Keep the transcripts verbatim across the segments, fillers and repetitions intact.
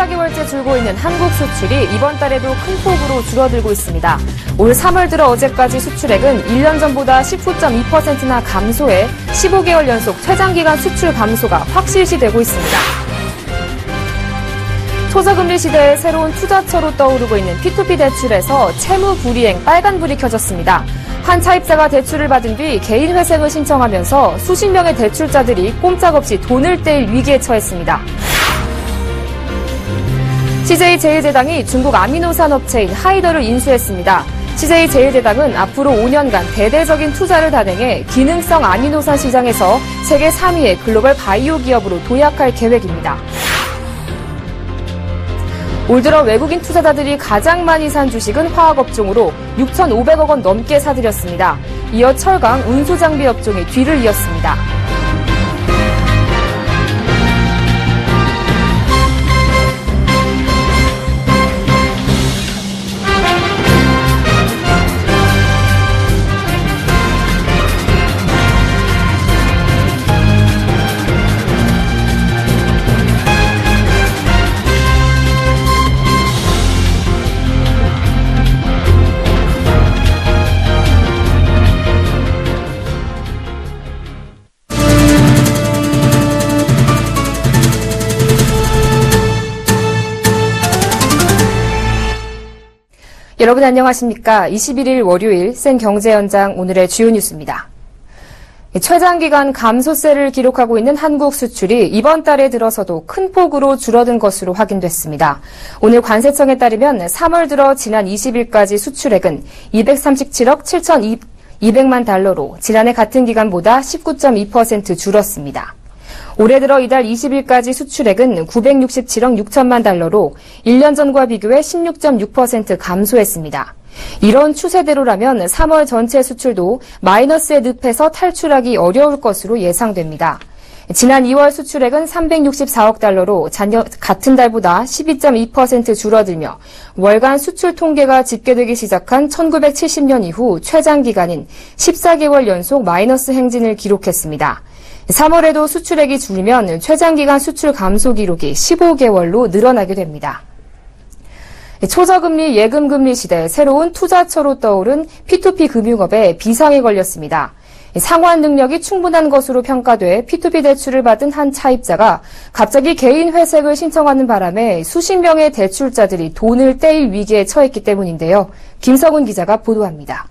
십사 개월째 줄고 있는 한국 수출이 이번 달에도 큰 폭으로 줄어들고 있습니다. 올 삼월 들어 어제까지 수출액은 일 년 전보다 십구 점 이 퍼센트나 감소해 십오 개월 연속 최장기간 수출 감소가 확실시되고 있습니다. 초저금리 시대에 새로운 투자처로 떠오르고 있는 피투피 대출에서 채무 불이행 빨간불이 켜졌습니다. 한 차입자가 대출을 받은 뒤 개인 회생을 신청하면서 수십 명의 대출자들이 꼼짝없이 돈을 떼일 위기에 처했습니다. 씨제이제일제당이 중국 아미노산 업체인 하이더를 인수했습니다. 씨제이제일제당은 앞으로 오 년간 대대적인 투자를 단행해 기능성 아미노산 시장에서 세계 삼 위의 글로벌 바이오 기업으로 도약할 계획입니다. 올 들어 외국인 투자자들이 가장 많이 산 주식은 화학업종으로 육천오백억 원 넘게 사들였습니다. 이어 철강, 운수장비 업종이 뒤를 이었습니다. 여러분 안녕하십니까? 이십일 일 월요일 생경제연장 오늘의 주요 뉴스입니다. 최장기간 감소세를 기록하고 있는 한국 수출이 이번 달에 들어서도 큰 폭으로 줄어든 것으로 확인됐습니다. 오늘 관세청에 따르면 삼월 들어 지난 이십 일까지 수출액은 이백삼십칠억 칠천이백만 달러로 지난해 같은 기간보다 십구 점 이 퍼센트 줄었습니다. 올해 들어 이달 이십 일까지 수출액은 구백육십칠억 육천만 달러로 일 년 전과 비교해 십육 점 육 퍼센트 감소했습니다. 이런 추세대로라면 삼월 전체 수출도 마이너스에 늪에서 탈출하기 어려울 것으로 예상됩니다. 지난 이월 수출액은 삼백육십사억 달러로 작년 같은 달보다 십이 점 이 퍼센트 줄어들며 월간 수출 통계가 집계되기 시작한 천구백칠십 년 이후 최장기간인 십사 개월 연속 마이너스 행진을 기록했습니다. 삼월에도 수출액이 줄면 최장기간 수출 감소 기록이 십오 개월로 늘어나게 됩니다. 초저금리 예금금리 시대 새로운 투자처로 떠오른 피투피 금융업에 비상이 걸렸습니다. 상환 능력이 충분한 것으로 평가돼 피투피 대출을 받은 한 차입자가 갑자기 개인 회생을 신청하는 바람에 수십 명의 대출자들이 돈을 떼일 위기에 처했기 때문인데요. 김성훈 기자가 보도합니다.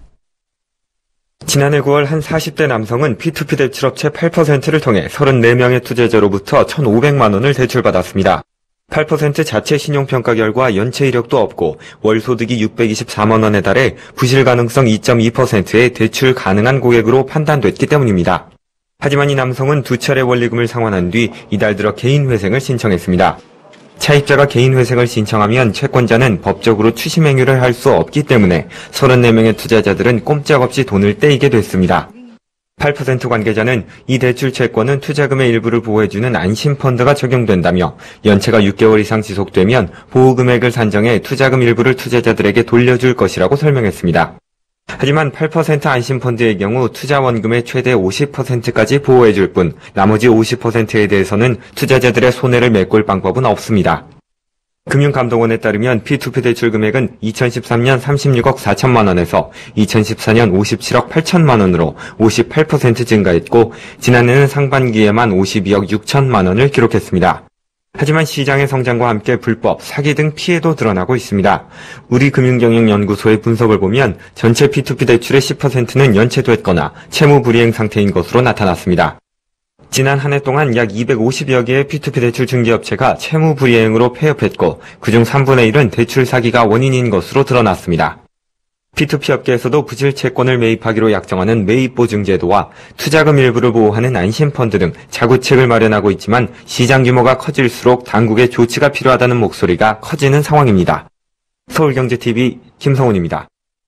지난해 구월 한 사십 대 남성은 피투피 대출업체 팔 퍼센트를 통해 서른네 명의 투자자로부터 천오백만 원을 대출받았습니다. 팔 퍼센트 자체 신용평가 결과 연체 이력도 없고 월 소득이 육백이십사만 원에 달해 부실 가능성 이 점 이 퍼센트의 대출 가능한 고객으로 판단됐기 때문입니다. 하지만 이 남성은 두 차례 원리금을 상환한 뒤 이달 들어 개인 회생을 신청했습니다. 차입자가 개인 회생을 신청하면 채권자는 법적으로 추심 행위를 할 수 없기 때문에 서른네 명의 투자자들은 꼼짝없이 돈을 떼이게 됐습니다. 팔 퍼센트 관계자는 이 대출 채권은 투자금의 일부를 보호해주는 안심펀드가 적용된다며 연체가 육 개월 이상 지속되면 보호금액을 산정해 투자금 일부를 투자자들에게 돌려줄 것이라고 설명했습니다. 하지만 팔 퍼센트 안심펀드의 경우 투자 원금의 최대 오십 퍼센트까지 보호해줄 뿐 나머지 오십 퍼센트에 대해서는 투자자들의 손해를 메꿀 방법은 없습니다. 금융감독원에 따르면 피투피 대출 금액은 이천십삼 년 삼십육억 사천만 원에서 이천십사 년 오십칠억 팔천만 원으로 오십팔 퍼센트 증가했고 지난해는 상반기에만 오십이억 육천만 원을 기록했습니다. 하지만 시장의 성장과 함께 불법, 사기 등 피해도 드러나고 있습니다. 우리금융경영연구소의 분석을 보면 전체 피투피 대출의 십 퍼센트는 연체됐거나 채무 불이행 상태인 것으로 나타났습니다. 지난 한 해 동안 약 이백오십여 개의 피투피 대출 중개업체가 채무 불이행으로 폐업했고 그중 삼분의 일은 대출 사기가 원인인 것으로 드러났습니다. 피투피 업계에서도 부실 채권을 매입하기로 약정하는 매입보증 제도와 투자금 일부를 보호하는 안심펀드 등 자구책을 마련하고 있지만 시장 규모가 커질수록 당국의 조치가 필요하다는 목소리가 커지는 상황입니다. 서울경제티비 김성훈입니다.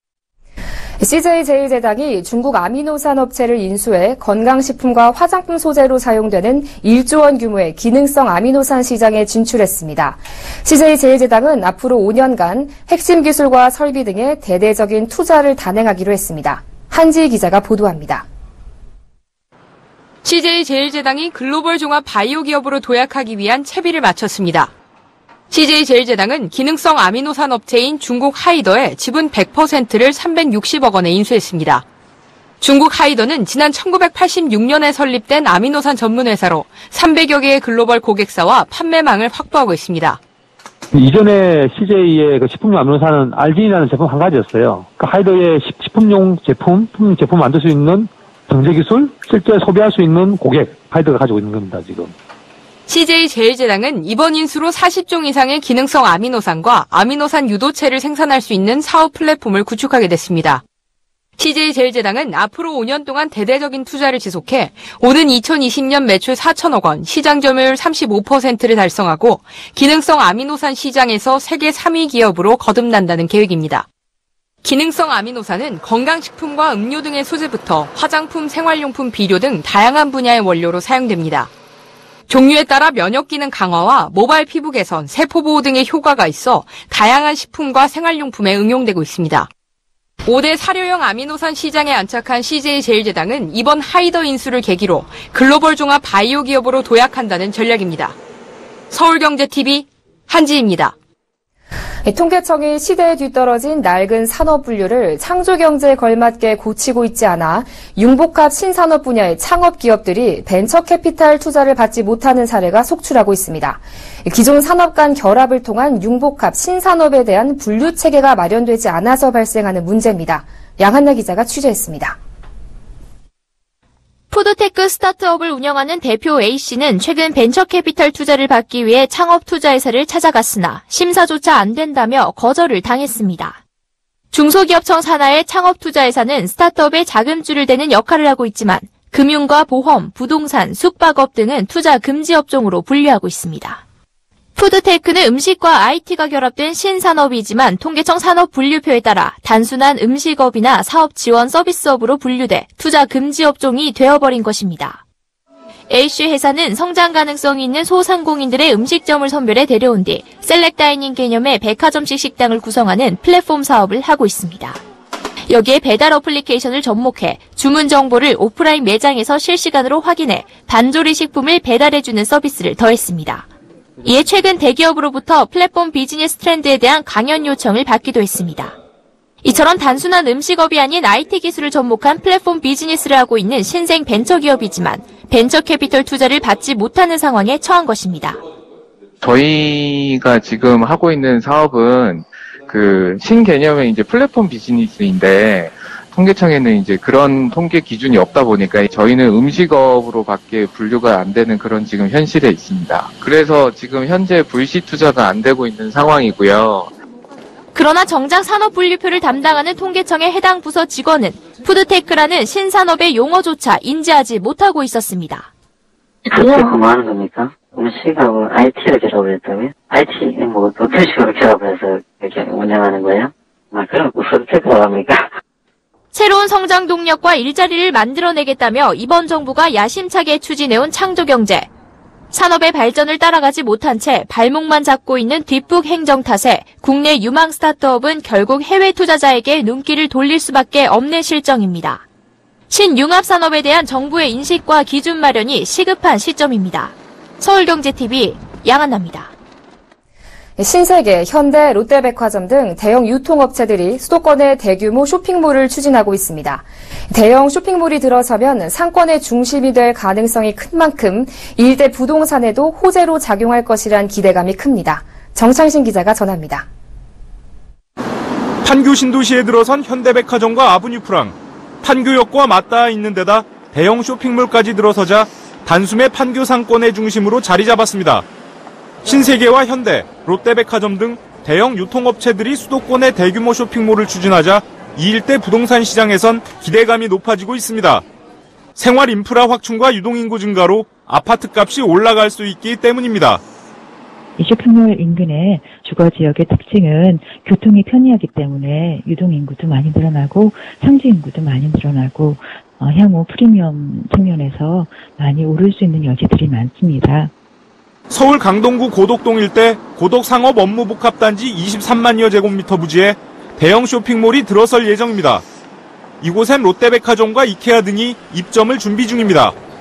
씨제이제일제당이 중국 아미노산 업체를 인수해 건강식품과 화장품 소재로 사용되는 일조 원 규모의 기능성 아미노산 시장에 진출했습니다. 씨제이제일제당은 앞으로 오 년간 핵심 기술과 설비 등에 대대적인 투자를 단행하기로 했습니다. 한지희 기자가 보도합니다. 씨제이제일제당이 글로벌 종합 바이오 기업으로 도약하기 위한 채비를 마쳤습니다. 씨제이제일제당은 기능성 아미노산 업체인 중국 하이더에 지분 백 퍼센트를 삼백육십억 원에 인수했습니다. 중국 하이더는 지난 천구백팔십육 년에 설립된 아미노산 전문회사로 삼백여 개의 글로벌 고객사와 판매망을 확보하고 있습니다. 이전에 씨제이의 그 식품용 아미노산은 알진이라는 제품 한 가지였어요. 그 하이더의 식품용 제품, 제품 만들 수 있는 정제 기술, 실제 소비할 수 있는 고객, 하이더가 가지고 있는 겁니다, 지금. 씨제이제일제당은 이번 인수로 사십 종 이상의 기능성 아미노산과 아미노산 유도체를 생산할 수 있는 사업 플랫폼을 구축하게 됐습니다. 씨제이제일제당은 앞으로 오 년 동안 대대적인 투자를 지속해 오는 이천이십 년 매출 사천억 원, 시장 점유율 삼십오 퍼센트를 달성하고 기능성 아미노산 시장에서 세계 삼 위 기업으로 거듭난다는 계획입니다. 기능성 아미노산은 건강식품과 음료 등의 소재부터 화장품, 생활용품, 비료 등 다양한 분야의 원료로 사용됩니다. 종류에 따라 면역 기능 강화와 모발 피부 개선, 세포 보호 등의 효과가 있어 다양한 식품과 생활용품에 응용되고 있습니다. 오 대 사료용 아미노산 시장에 안착한 씨제이제일제당은 이번 하이더 인수를 계기로 글로벌 종합 바이오 기업으로 도약한다는 전략입니다. 서울경제티비 한지입니다. 통계청이 시대에 뒤떨어진 낡은 산업 분류를 창조경제에 걸맞게 고치고 있지 않아 융복합 신산업 분야의 창업 기업들이 벤처 캐피탈 투자를 받지 못하는 사례가 속출하고 있습니다. 기존 산업 간 결합을 통한 융복합 신산업에 대한 분류 체계가 마련되지 않아서 발생하는 문제입니다. 양한나 기자가 취재했습니다. 푸드테크 스타트업을 운영하는 대표 A씨는 최근 벤처캐피탈 투자를 받기 위해 창업투자회사를 찾아갔으나 심사조차 안 된다며 거절을 당했습니다. 중소기업청 산하의 창업투자회사는 스타트업의 자금줄을 대는 역할을 하고 있지만 금융과 보험, 부동산, 숙박업 등은 투자 금지 업종으로 분류하고 있습니다. 푸드테크는 음식과 아이티가 결합된 신산업이지만 통계청 산업분류표에 따라 단순한 음식업이나 사업지원 서비스업으로 분류돼 투자 금지 업종이 되어버린 것입니다. A씨 회사는 성장 가능성이 있는 소상공인들의 음식점을 선별해 데려온 뒤 셀렉 다이닝 개념의 백화점식 식당을 구성하는 플랫폼 사업을 하고 있습니다. 여기에 배달 어플리케이션을 접목해 주문 정보를 오프라인 매장에서 실시간으로 확인해 반조리 식품을 배달해주는 서비스를 더했습니다. 이에 최근 대기업으로부터 플랫폼 비즈니스 트렌드에 대한 강연 요청을 받기도 했습니다. 이처럼 단순한 음식업이 아닌 아이티 기술을 접목한 플랫폼 비즈니스를 하고 있는 신생 벤처기업이지만 벤처 캐피털 투자를 받지 못하는 상황에 처한 것입니다. 저희가 지금 하고 있는 사업은 그 신개념의 이제 플랫폼 비즈니스인데 통계청에는 이제 그런 통계 기준이 없다 보니까 저희는 음식업으로밖에 분류가 안 되는 그런 지금 현실에 있습니다. 그래서 지금 현재 불시 투자가 안 되고 있는 상황이고요. 그러나 정작 산업분류표를 담당하는 통계청의 해당 부서 직원은 푸드테크라는 신산업의 용어조차 인지하지 못하고 있었습니다. 그냥 뭐 하는 겁니까? 음식하고 아이티를 결합을 했다고요? 아이티 뭐 어떤 식으로 결합을 해서 이렇게 운영하는 거예요? 아, 그럼 푸드테크라고 합니까? 새로운 성장 동력과 일자리를 만들어내겠다며 이번 정부가 야심차게 추진해온 창조경제. 산업의 발전을 따라가지 못한 채 발목만 잡고 있는 뒷북 행정 탓에 국내 유망 스타트업은 결국 해외 투자자에게 눈길을 돌릴 수밖에 없는 실정입니다. 신융합 산업에 대한 정부의 인식과 기준 마련이 시급한 시점입니다. 서울경제티비 양한나입니다. 신세계, 현대, 롯데백화점 등 대형 유통업체들이 수도권의 대규모 쇼핑몰을 추진하고 있습니다. 대형 쇼핑몰이 들어서면 상권의 중심이 될 가능성이 큰 만큼 일대 부동산에도 호재로 작용할 것이란 기대감이 큽니다. 정창신 기자가 전합니다. 판교 신도시에 들어선 현대백화점과 아브뉴프랑, 판교역과 맞닿아 있는 데다 대형 쇼핑몰까지 들어서자 단숨에 판교 상권의 중심으로 자리 잡았습니다. 신세계와 현대, 롯데백화점 등 대형 유통업체들이 수도권의 대규모 쇼핑몰을 추진하자 이 일대 부동산 시장에선 기대감이 높아지고 있습니다. 생활 인프라 확충과 유동인구 증가로 아파트값이 올라갈 수 있기 때문입니다. 이 쇼핑몰 인근의 주거지역의 특징은 교통이 편리하기 때문에 유동인구도 많이 늘어나고 상주인구도 많이 늘어나고 어, 향후 프리미엄 측면에서 많이 오를 수 있는 여지들이 많습니다. 서울 강동구 고덕동 일대 고덕상업 업무복합단지 이십삼만여 제곱미터 부지에 대형 쇼핑몰이 들어설 예정입니다. 이곳엔 롯데백화점과 이케아 등이 입점을 준비 중입니다.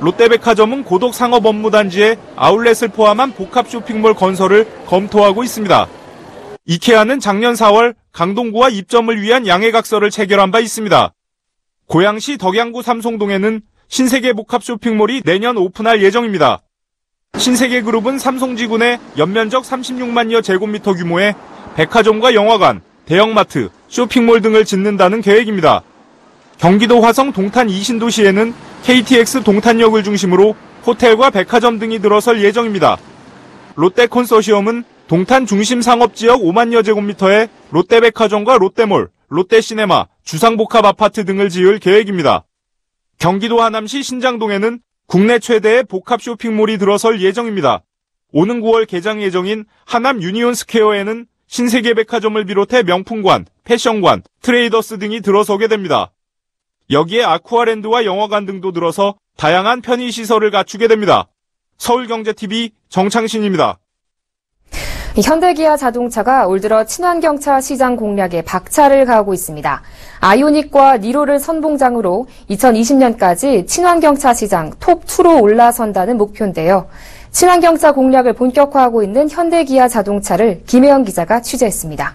롯데백화점은 고덕상업업무단지에 아울렛을 포함한 복합 쇼핑몰 건설을 검토하고 있습니다. 이케아는 작년 사월 강동구와 입점을 위한 양해각서를 체결한 바 있습니다. 고양시 덕양구 삼송동에는 신세계 복합 쇼핑몰이 내년 오픈할 예정입니다. 신세계그룹은 삼송지구 내 연면적 삼십육만여 제곱미터 규모의 백화점과 영화관, 대형마트, 쇼핑몰 등을 짓는다는 계획입니다. 경기도 화성 동탄 이신도시에는 케이티엑스 동탄역을 중심으로 호텔과 백화점 등이 들어설 예정입니다. 롯데콘소시엄은 동탄 중심 상업지역 오만여 제곱미터의 롯데백화점과 롯데몰, 롯데시네마, 주상복합아파트 등을 지을 계획입니다. 경기도 하남시 신장동에는 국내 최대의 복합 쇼핑몰이 들어설 예정입니다. 오는 구월 개장 예정인 하남 유니온스퀘어에는 신세계백화점을 비롯해 명품관, 패션관, 트레이더스 등이 들어서게 됩니다. 여기에 아쿠아랜드와 영화관 등도 들어서 다양한 편의시설을 갖추게 됩니다. 서울경제티비 정창신입니다. 현대기아 자동차가 올 들어 친환경차 시장 공략에 박차를 가하고 있습니다. 아이오닉과 니로를 선봉장으로 이천이십 년까지 친환경차 시장 톱이로 올라선다는 목표인데요. 친환경차 공략을 본격화하고 있는 현대기아 자동차를 김혜영 기자가 취재했습니다.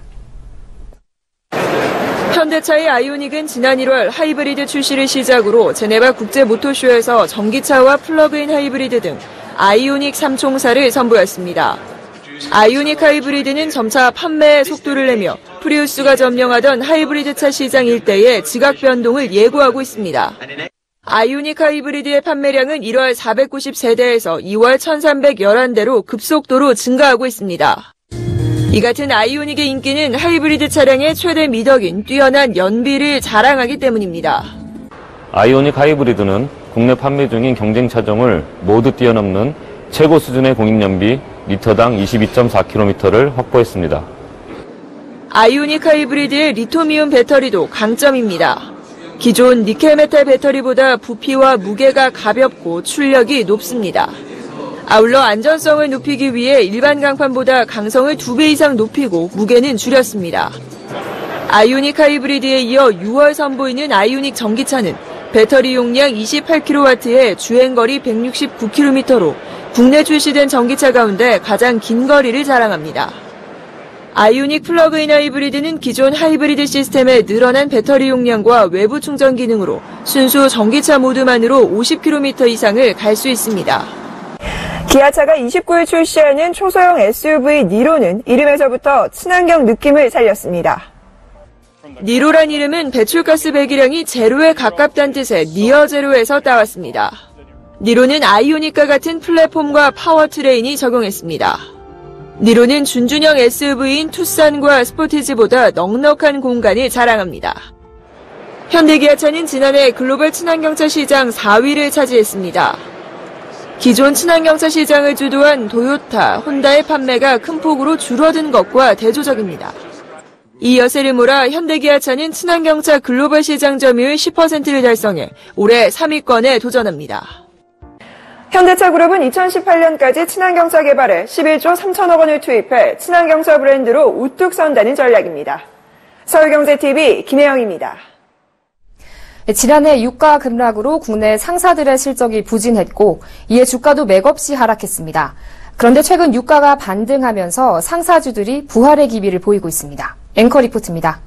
현대차의 아이오닉은 지난 일월 하이브리드 출시를 시작으로 제네바 국제모토쇼에서 전기차와 플러그인 하이브리드 등 아이오닉 삼 총사를 선보였습니다. 아이오닉 하이브리드는 점차 판매에 속도를 내며 프리우스가 점령하던 하이브리드차 시장 일대의 지각 변동을 예고하고 있습니다. 아이오닉 하이브리드의 판매량은 일월 사백구십삼 대에서 이월 천삼백십일 대로 급속도로 증가하고 있습니다. 이 같은 아이오닉의 인기는 하이브리드 차량의 최대 미덕인 뛰어난 연비를 자랑하기 때문입니다. 아이오닉 하이브리드는 국내 판매 중인 경쟁 차종을 모두 뛰어넘는 최고 수준의 공익연비 리터당 이십이 점 사 킬로미터를 확보했습니다. 아이오닉 하이브리드의 리토미움 배터리도 강점입니다. 기존 니켈메탈 배터리보다 부피와 무게가 가볍고 출력이 높습니다. 아울러 안전성을 높이기 위해 일반 강판보다 강성을 두 배 이상 높이고 무게는 줄였습니다. 아이오닉 하이브리드에 이어 유월 선보이는 아이오닉 전기차는 배터리 용량 이십팔 킬로와트에 주행거리 백육십구 킬로미터로 국내 출시된 전기차 가운데 가장 긴 거리를 자랑합니다. 아이오닉 플러그인 하이브리드는 기존 하이브리드 시스템의 늘어난 배터리 용량과 외부 충전 기능으로 순수 전기차 모드만으로 오십 킬로미터 이상을 갈 수 있습니다. 기아차가 이십구 일 출시하는 초소형 에스유브이 니로는 이름에서부터 친환경 느낌을 살렸습니다. 니로란 이름은 배출가스 배기량이 제로에 가깝다는 뜻의 니어 제로에서 따왔습니다. 니로는 아이오닉과 같은 플랫폼과 파워트레인이 적용했습니다. 니로는 준준형 에스유브이인 투싼과 스포티지보다 넉넉한 공간을 자랑합니다. 현대기아차는 지난해 글로벌 친환경차 시장 사 위를 차지했습니다. 기존 친환경차 시장을 주도한 도요타, 혼다의 판매가 큰 폭으로 줄어든 것과 대조적입니다. 이 여세를 몰아 현대기아차는 친환경차 글로벌 시장 점유율 십 퍼센트를 달성해 올해 삼 위권에 도전합니다. 현대차그룹은 이천십팔 년까지 친환경차 개발에 십일조 삼천억 원을 투입해 친환경차 브랜드로 우뚝 선다는 전략입니다. 서울경제티비 김혜영입니다. 지난해 유가 급락으로 국내 상사들의 실적이 부진했고 이에 주가도 맥없이 하락했습니다. 그런데 최근 유가가 반등하면서 상사주들이 부활의 기미를 보이고 있습니다. 앵커 리포트입니다.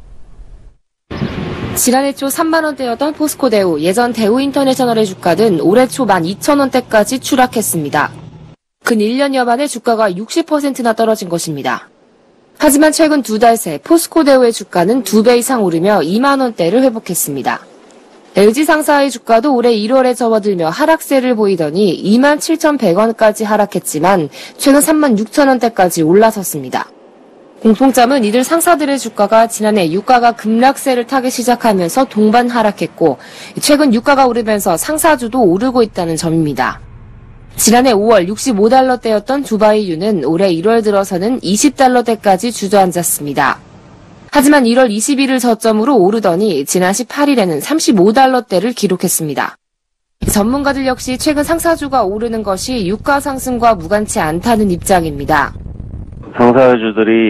지난해 초 삼만 원대였던 포스코대우, 예전 대우인터내셔널의 주가는 올해 초 만 이천 원대까지 추락했습니다. 근 일 년여 만에 주가가 육십 퍼센트나 떨어진 것입니다. 하지만 최근 두 달 새 포스코대우의 주가는 두 배 이상 오르며 이만 원대를 회복했습니다. 엘지 상사의 주가도 올해 일월에 접어들며 하락세를 보이더니 이만 칠천백 원까지 하락했지만 최근 삼만 육천 원대까지 올라섰습니다. 공통점은 이들 상사들의 주가가 지난해 유가가 급락세를 타기 시작하면서 동반 하락했고 최근 유가가 오르면서 상사주도 오르고 있다는 점입니다. 지난해 오월 육십오 달러대였던 두바이유는 올해 일월 들어서는 이십 달러대까지 주저앉았습니다. 하지만 일월 이십일을 저점으로 오르더니 지난 십팔 일에는 삼십오 달러대를 기록했습니다. 전문가들 역시 최근 상사주가 오르는 것이 유가 상승과 무관치 않다는 입장입니다. 상사주들이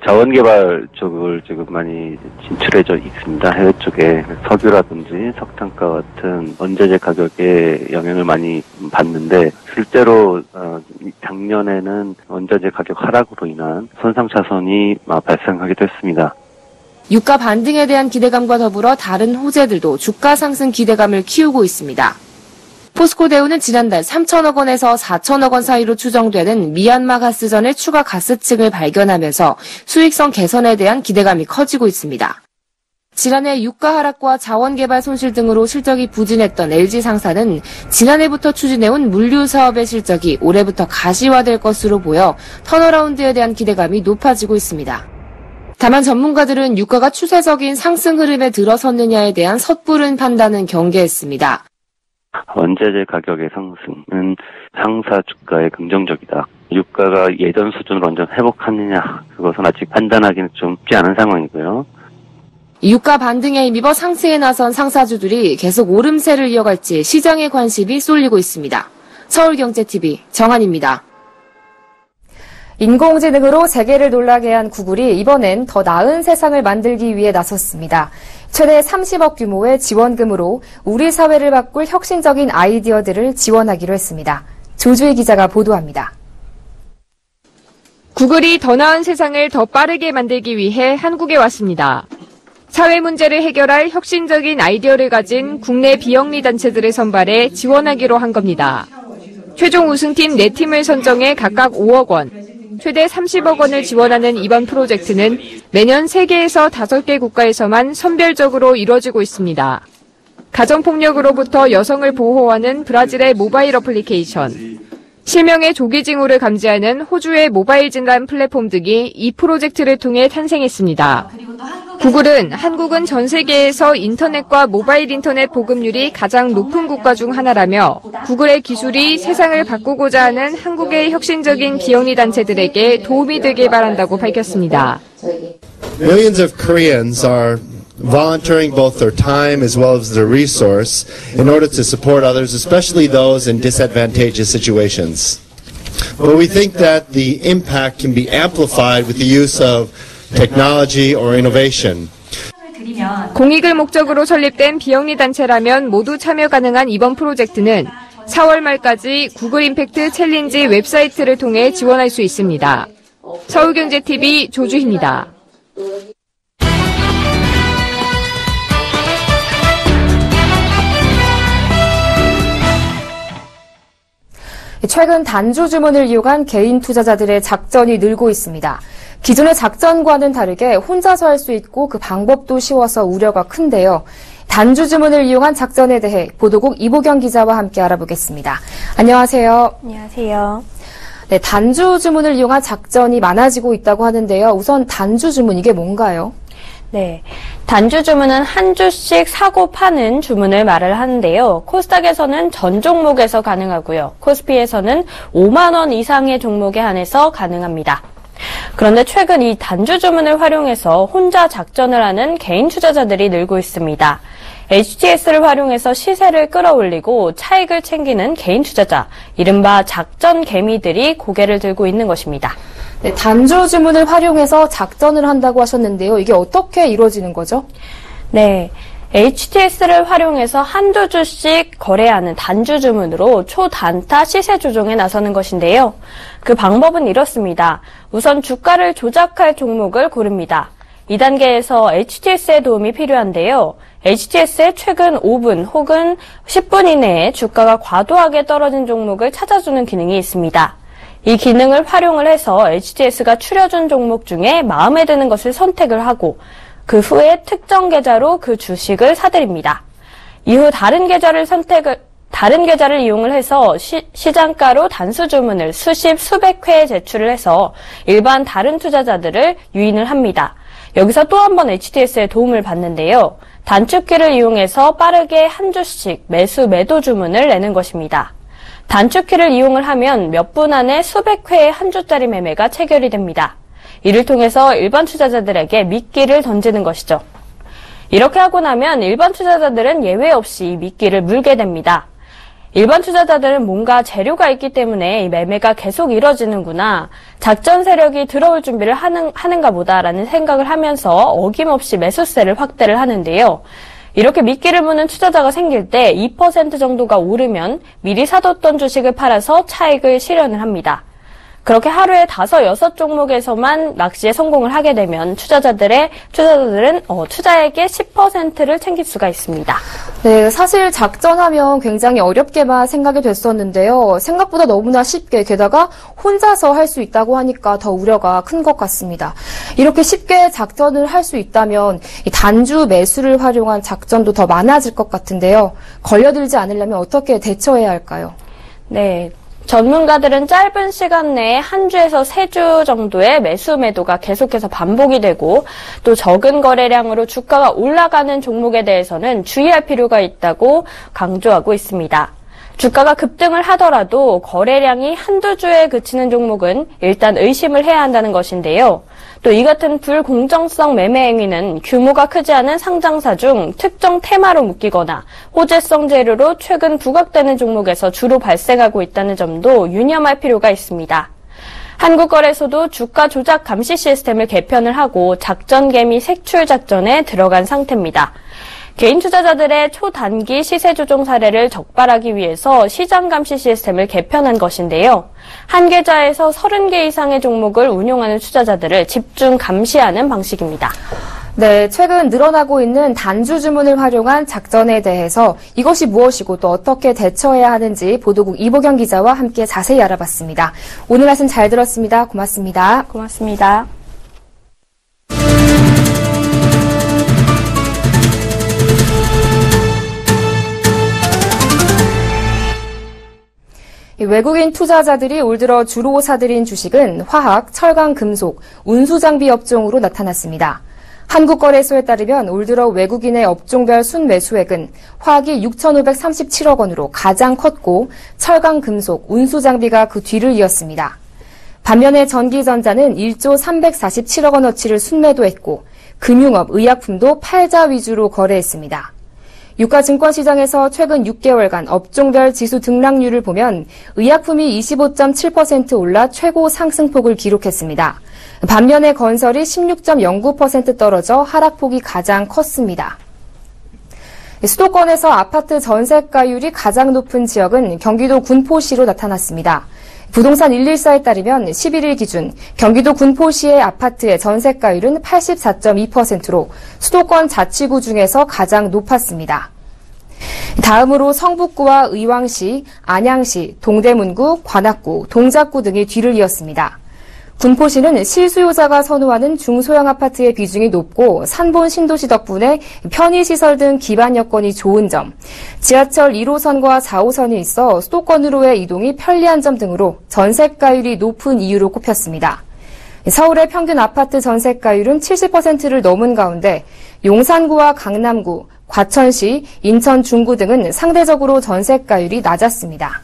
자원개발 쪽을 지금 많이 진출해져 있습니다. 해외 쪽에 석유라든지 석탄가 같은 원자재 가격에 영향을 많이 받는데 실제로 작년에는 원자재 가격 하락으로 인한 손상차손이 발생하기도 했습니다. 유가 반등에 대한 기대감과 더불어 다른 호재들도 주가 상승 기대감을 키우고 있습니다. 포스코대우는 지난달 삼천억 원에서 사천억 원 사이로 추정되는 미얀마 가스전의 추가 가스층을 발견하면서 수익성 개선에 대한 기대감이 커지고 있습니다. 지난해 유가 하락과 자원개발 손실 등으로 실적이 부진했던 엘지상사는 지난해부터 추진해온 물류 사업의 실적이 올해부터 가시화될 것으로 보여 턴어라운드에 대한 기대감이 높아지고 있습니다. 다만 전문가들은 유가가 추세적인 상승 흐름에 들어섰느냐에 대한 섣부른 판단은 경계했습니다. 원자재 가격의 상승은 상사 주가에 긍정적이다. 유가가 예전 수준으로 완전 회복하느냐, 그것은 아직 판단하기는 좀 쉽지 않은 상황이고요. 유가 반등에 힘입어 상승에 나선 상사주들이 계속 오름세를 이어갈지 시장의 관심이 쏠리고 있습니다. 서울경제티비 정한입니다. 인공지능으로 세계를 놀라게 한 구글이 이번엔 더 나은 세상을 만들기 위해 나섰습니다. 최대 삼십억 규모의 지원금으로 우리 사회를 바꿀 혁신적인 아이디어들을 지원하기로 했습니다. 조주희 기자가 보도합니다. 구글이 더 나은 세상을 더 빠르게 만들기 위해 한국에 왔습니다. 사회 문제를 해결할 혁신적인 아이디어를 가진 국내 비영리 단체들을 선발해 지원하기로 한 겁니다. 최종 우승팀 네 팀을 선정해 각각 오억 원, 최대 삼십억 원을 지원하는 이번 프로젝트는 매년 세계에서 다섯 개 국가에서만 선별적으로 이뤄지고 있습니다. 가정폭력으로부터 여성을 보호하는 브라질의 모바일 어플리케이션, 실명의 조기 징후를 감지하는 호주의 모바일 진단 플랫폼 등이 이 프로젝트를 통해 탄생했습니다. 구글은 한국은 전 세계에서 인터넷과 모바일 인터넷 보급률이 가장 높은 국가 중 하나라며 구글의 기술이 세상을 바꾸고자 하는 한국의 혁신적인 비영리 단체들에게 도움이 되길 바란다고 밝혔습니다. Millions of Koreans are volunteering both their time as well as their resource in order to support others, especially those in disadvantageous situations. But we think that the impact can be amplified with the use of technology or innovation. 공익을 목적으로 설립된 비영리 단체라면 모두 참여 가능한 이번 프로젝트는 사월 말까지 구글 임팩트 챌린지 웹사이트를 통해 지원할 수 있습니다. 서울경제티비 조주희입니다. 최근 단주 주문을 이용한 개인 투자자들의 작전이 늘고 있습니다. 기존의 작전과는 다르게 혼자서 할 수 있고 그 방법도 쉬워서 우려가 큰데요. 단주 주문을 이용한 작전에 대해 보도국 이보경 기자와 함께 알아보겠습니다. 안녕하세요. 안녕하세요. 네, 단주 주문을 이용한 작전이 많아지고 있다고 하는데요. 우선 단주 주문 이게 뭔가요? 네, 단주 주문은 한 주씩 사고 파는 주문을 말을 하는데요. 코스닥에서는 전 종목에서 가능하고요. 코스피에서는 오만 원 이상의 종목에 한해서 가능합니다. 그런데 최근 이 단주 주문을 활용해서 혼자 작전을 하는 개인 투자자들이 늘고 있습니다. 에이치티에스를 활용해서 시세를 끌어올리고 차익을 챙기는 개인 투자자, 이른바 작전 개미들이 고개를 들고 있는 것입니다. 네, 단주 주문을 활용해서 작전을 한다고 하셨는데요. 이게 어떻게 이루어지는 거죠? 네, 에이치티에스를 활용해서 한두 주씩 거래하는 단주 주문으로 초단타 시세 조정에 나서는 것인데요. 그 방법은 이렇습니다. 우선 주가를 조작할 종목을 고릅니다. 이 단계에서 에이치티에스의 도움이 필요한데요. 에이치티에스의 최근 오 분 혹은 십 분 이내에 주가가 과도하게 떨어진 종목을 찾아주는 기능이 있습니다. 이 기능을 활용을 해서 에이치티에스가 추려준 종목 중에 마음에 드는 것을 선택을 하고 그 후에 특정 계좌로 그 주식을 사들입니다. 이후 다른 계좌를 선택을 다른 계좌를 이용을 해서 시, 시장가로 단수 주문을 수십 수백 회 제출을 해서 일반 다른 투자자들을 유인을 합니다. 여기서 또 한 번 에이치티에스의 도움을 받는데요. 단축키를 이용해서 빠르게 한 주씩 매수 매도 주문을 내는 것입니다. 단축키를 이용을 하면 몇 분 안에 수백 회의 한 주짜리 매매가 체결이 됩니다. 이를 통해서 일반 투자자들에게 미끼를 던지는 것이죠. 이렇게 하고 나면 일반 투자자들은 예외 없이 미끼를 물게 됩니다. 일반 투자자들은 뭔가 재료가 있기 때문에 매매가 계속 이뤄지는구나, 작전 세력이 들어올 준비를 하는, 하는가 보다라는 생각을 하면서 어김없이 매수세를 확대를 하는데요. 이렇게 미끼를 무는 투자자가 생길 때 이 퍼센트 정도가 오르면 미리 사뒀던 주식을 팔아서 차익을 실현을 합니다. 그렇게 하루에 다섯, 여섯 종목에서만 낚시에 성공을 하게 되면 투자자들의, 투자자들은 어, 투자액의 십 퍼센트를 챙길 수가 있습니다. 네, 사실 작전하면 굉장히 어렵게만 생각이 됐었는데요. 생각보다 너무나 쉽게, 게다가 혼자서 할 수 있다고 하니까 더 우려가 큰 것 같습니다. 이렇게 쉽게 작전을 할 수 있다면 이 단주 매수를 활용한 작전도 더 많아질 것 같은데요. 걸려들지 않으려면 어떻게 대처해야 할까요? 네. 전문가들은 짧은 시간 내에 한 주에서 세 주 정도의 매수 매도가 계속해서 반복이 되고, 또 적은 거래량으로 주가가 올라가는 종목에 대해서는 주의할 필요가 있다고 강조하고 있습니다. 주가가 급등을 하더라도 거래량이 한두 주에 그치는 종목은 일단 의심을 해야 한다는 것인데요. 또 이 같은 불공정성 매매 행위는 규모가 크지 않은 상장사 중 특정 테마로 묶이거나 호재성 재료로 최근 부각되는 종목에서 주로 발생하고 있다는 점도 유념할 필요가 있습니다. 한국거래소도 주가 조작 감시 시스템을 개편을 하고 작전 개미 색출 작전에 들어간 상태입니다. 개인 투자자들의 초단기 시세 조정 사례를 적발하기 위해서 시장 감시 시스템을 개편한 것인데요. 한 계좌에서 서른 개 이상의 종목을 운용하는 투자자들을 집중 감시하는 방식입니다. 네, 최근 늘어나고 있는 단주 주문을 활용한 작전에 대해서 이것이 무엇이고 또 어떻게 대처해야 하는지 보도국 이보경 기자와 함께 자세히 알아봤습니다. 오늘 말씀 잘 들었습니다. 고맙습니다. 고맙습니다. 외국인 투자자들이 올 들어 주로 사들인 주식은 화학, 철강, 금속, 운수장비 업종으로 나타났습니다. 한국거래소에 따르면 올 들어 외국인의 업종별 순매수액은 화학이 육천오백삼십칠억 원으로 가장 컸고 철강, 금속, 운수장비가 그 뒤를 이었습니다. 반면에 전기전자는 일조 삼백사십칠억 원어치를 순매도했고 금융업, 의약품도 팔자 위주로 거래했습니다. 유가증권시장에서 최근 육 개월간 업종별 지수 등락률을 보면 의약품이 이십오 점 칠 퍼센트 올라 최고 상승폭을 기록했습니다. 반면에 건설이 십육 점 영구 퍼센트 떨어져 하락폭이 가장 컸습니다. 수도권에서 아파트 전세가율이 가장 높은 지역은 경기도 군포시로 나타났습니다. 부동산 일일사에 따르면 십일 일 기준 경기도 군포시의 아파트의 전세가율은 팔십사 점 이 퍼센트로 수도권 자치구 중에서 가장 높았습니다. 다음으로 성북구와 의왕시, 안양시, 동대문구, 관악구, 동작구 등이 뒤를 이었습니다. 군포시는 실수요자가 선호하는 중소형 아파트의 비중이 높고 산본 신도시 덕분에 편의시설 등 기반 여건이 좋은 점, 지하철 일 호선과 사 호선이 있어 수도권으로의 이동이 편리한 점 등으로 전세가율이 높은 이유로 꼽혔습니다. 서울의 평균 아파트 전세가율은 칠십 퍼센트를 넘은 가운데 용산구와 강남구, 과천시, 인천 중구 등은 상대적으로 전세가율이 낮았습니다.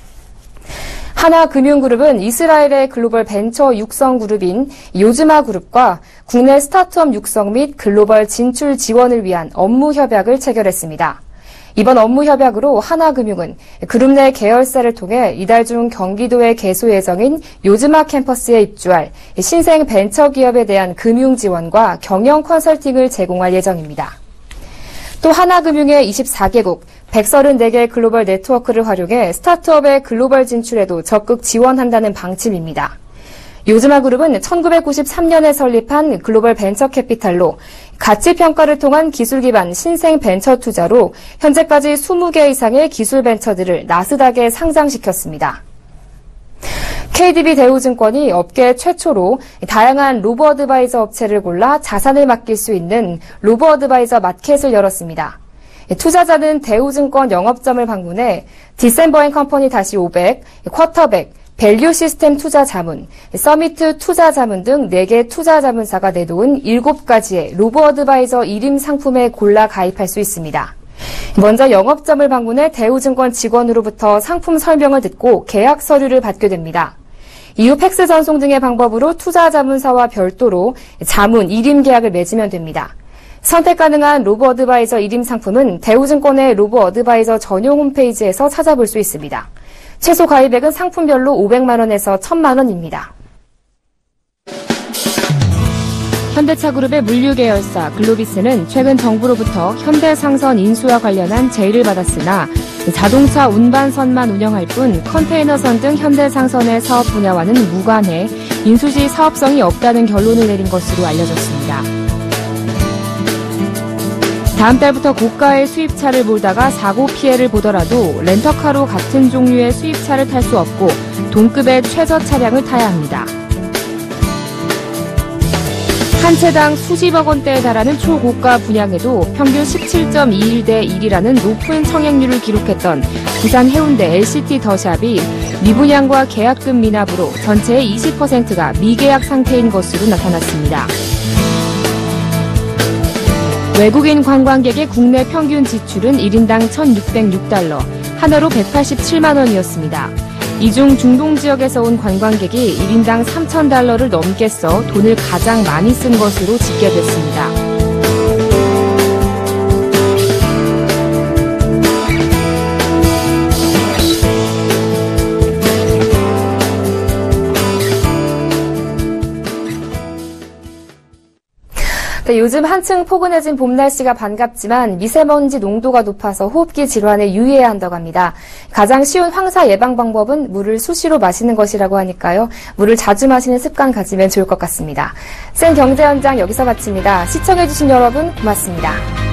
하나금융그룹은 이스라엘의 글로벌 벤처 육성 그룹인 요즈마 그룹과 국내 스타트업 육성 및 글로벌 진출 지원을 위한 업무 협약을 체결했습니다. 이번 업무 협약으로 하나금융은 그룹 내 계열사를 통해 이달 중 경기도의 개소 예정인 요즈마 캠퍼스에 입주할 신생 벤처 기업에 대한 금융 지원과 경영 컨설팅을 제공할 예정입니다. 또 하나금융의 이십사 개국, 백삼십사 개 글로벌 네트워크를 활용해 스타트업의 글로벌 진출에도 적극 지원한다는 방침입니다. 요즈마그룹은 천구백구십삼 년에 설립한 글로벌 벤처 캐피탈로 가치평가를 통한 기술 기반 신생 벤처 투자로 현재까지 이십 개 이상의 기술 벤처들을 나스닥에 상장시켰습니다. 케이디비 대우증권이 업계 최초로 다양한 로보어드바이저 업체를 골라 자산을 맡길 수 있는 로보어드바이저 마켓을 열었습니다. 투자자는 대우증권 영업점을 방문해 디셈버앤컴퍼니 오백, 쿼터백, 밸류 시스템 투자 자문, 서미트 투자 자문 등 네 개 투자 자문사가 내놓은 일곱 가지의 로보어드바이저 일임 상품에 골라 가입할 수 있습니다. 먼저 영업점을 방문해 대우증권 직원으로부터 상품 설명을 듣고 계약 서류를 받게 됩니다. 이후 팩스 전송 등의 방법으로 투자 자문사와 별도로 자문 일임 계약을 맺으면 됩니다. 선택 가능한 로보 어드바이저 일 임 상품은 대우증권의 로보 어드바이저 전용 홈페이지에서 찾아볼 수 있습니다. 최소 가입액은 상품별로 오백만 원에서 천만 원입니다. 현대차그룹의 물류 계열사 글로비스는 최근 정부로부터 현대상선 인수와 관련한 제의를 받았으나 자동차 운반선만 운영할 뿐 컨테이너선 등 현대상선의 사업 분야와는 무관해 인수시 사업성이 없다는 결론을 내린 것으로 알려졌습니다. 다음 달부터 고가의 수입차를 몰다가 사고 피해를 보더라도 렌터카로 같은 종류의 수입차를 탈 수 없고 동급의 최저 차량을 타야 합니다. 한 채당 수십억 원대에 달하는 초고가 분양에도 평균 십칠 점 이일 대 일이라는 높은 청약률을 기록했던 부산 해운대 엘시티 더샵이 미분양과 계약금 미납으로 전체의 이십 퍼센트가 미계약 상태인 것으로 나타났습니다. 외국인 관광객의 국내 평균 지출은 일 인당 천육백육 달러, 하나로 백팔십칠만 원이었습니다. 이 중 중동 지역에서 온 관광객이 일 인당 삼천 달러를 넘게 써 돈을 가장 많이 쓴 것으로 집계됐습니다. 네, 요즘 한층 포근해진 봄 날씨가 반갑지만 미세먼지 농도가 높아서 호흡기 질환에 유의해야 한다고 합니다. 가장 쉬운 황사 예방 방법은 물을 수시로 마시는 것이라고 하니까요. 물을 자주 마시는 습관 가지면 좋을 것 같습니다. 센 경제 현장 여기서 마칩니다. 시청해주신 여러분 고맙습니다.